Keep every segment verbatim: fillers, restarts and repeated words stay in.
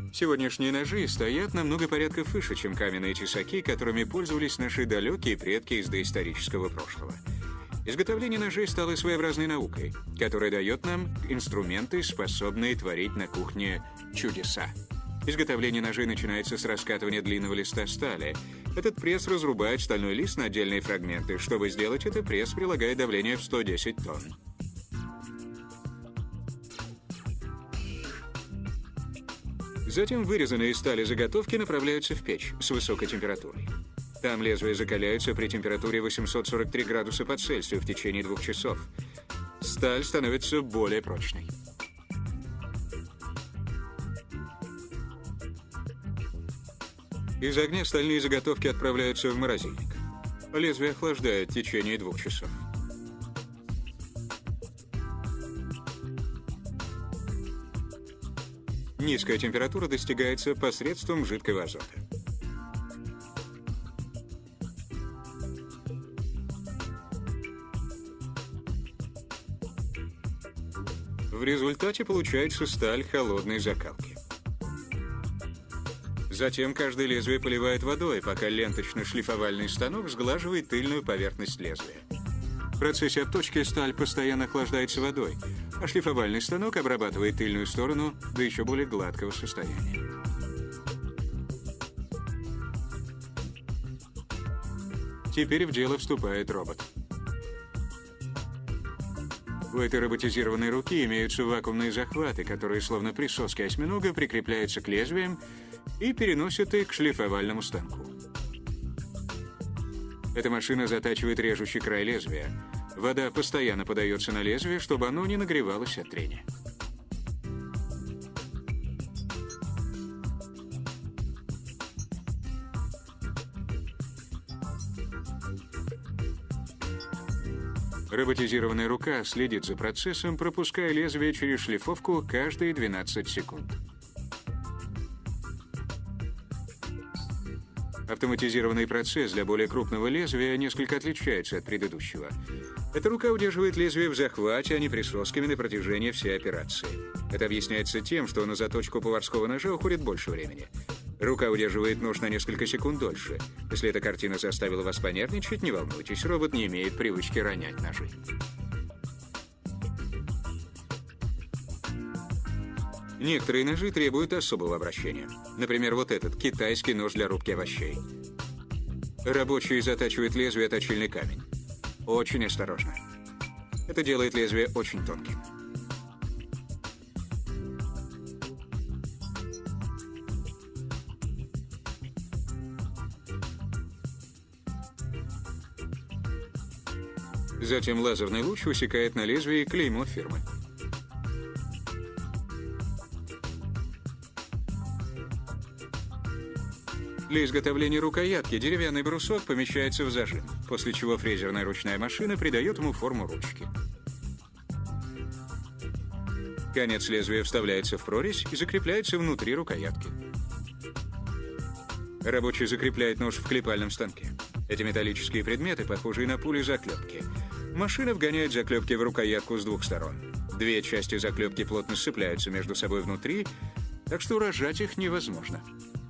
Сегодняшние ножи стоят на много порядков выше, чем каменные тесаки, которыми пользовались наши далекие предки из доисторического прошлого. Изготовление ножей стало своеобразной наукой, которая дает нам инструменты, способные творить на кухне чудеса. Изготовление ножей начинается с раскатывания длинного листа стали. Этот пресс разрубает стальной лист на отдельные фрагменты. Чтобы сделать это, пресс прилагает давление в сто десять тонн. Затем вырезанные из стали заготовки направляются в печь с высокой температурой. Там лезвие закаляется при температуре восемьсот сорок три градуса по Цельсию в течение двух часов. Сталь становится более прочной. Из огня стальные заготовки отправляются в морозильник. Лезвие охлаждает в течение двух часов. Низкая температура достигается посредством жидкого азота. В результате получается сталь холодной закалки. Затем каждое лезвие поливает водой, пока ленточно-шлифовальный станок сглаживает тыльную поверхность лезвия. В процессе обточки сталь постоянно охлаждается водой, а шлифовальный станок обрабатывает тыльную сторону до еще более гладкого состояния. Теперь в дело вступает робот. У этой роботизированной руки имеются вакуумные захваты, которые, словно присоски осьминога, прикрепляются к лезвиям и переносят их к шлифовальному станку. Эта машина затачивает режущий край лезвия. Вода постоянно подается на лезвие, чтобы оно не нагревалось от трения. Роботизированная рука следит за процессом, пропуская лезвие через шлифовку каждые двенадцать секунд. Автоматизированный процесс для более крупного лезвия несколько отличается от предыдущего. Эта рука удерживает лезвие в захвате, а не присосками на протяжении всей операции. Это объясняется тем, что на заточку поварского ножа уходит больше времени. Рука удерживает нож на несколько секунд дольше. Если эта картина заставила вас понервничать, не волнуйтесь, робот не имеет привычки ронять ножи. Некоторые ножи требуют особого обращения. Например, вот этот китайский нож для рубки овощей. Рабочий затачивает лезвие о точильный камень. Очень осторожно. Это делает лезвие очень тонким. Затем лазерный луч высекает на лезвии клеймо фирмы. Для изготовления рукоятки деревянный брусок помещается в зажим, после чего фрезерная ручная машина придает ему форму ручки. Конец лезвия вставляется в прорезь и закрепляется внутри рукоятки. Рабочий закрепляет нож в клепальном станке. Эти металлические предметы похожи на пули-заклепки. Машина вгоняет заклепки в рукоятку с двух сторон. Две части заклепки плотно сцепляются между собой внутри, так что рожать их невозможно.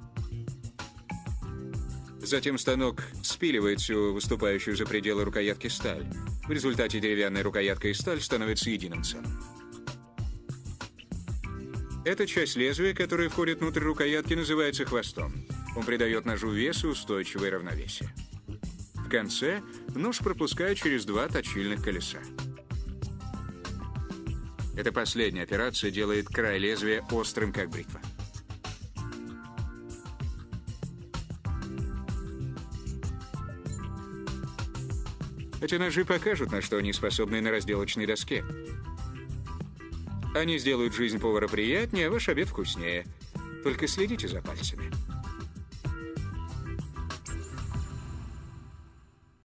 Затем станок спиливает всю выступающую за пределы рукоятки сталь. В результате деревянная рукоятка и сталь становятся единым целым. Эта часть лезвия, которая входит внутрь рукоятки, называется хвостом. Он придает ножу вес и устойчивое равновесие. В конце нож пропускает через два точильных колеса. Эта последняя операция делает край лезвия острым, как бритва. Эти ножи покажут, на что они способны на разделочной доске. Они сделают жизнь повара приятнее, а ваш обед вкуснее. Только следите за пальцами.